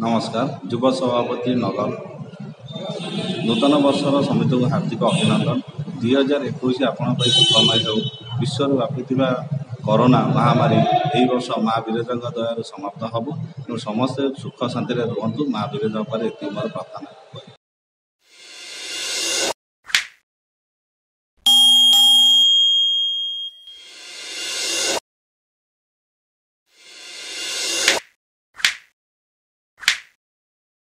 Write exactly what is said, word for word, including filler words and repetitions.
नमस्कार युव सभापति नगर नूतन वर्षर समिति को हार्दिक अभिनंदन। दुई हजार एक आपण सुखमय हो विश्व व्यापी कोरोना महामारी यही वर्ष माँ विरजा दया समाप्त हम समस्ते सुख शांति रुहतु माँ विरजा पर मोर प्रार्थना।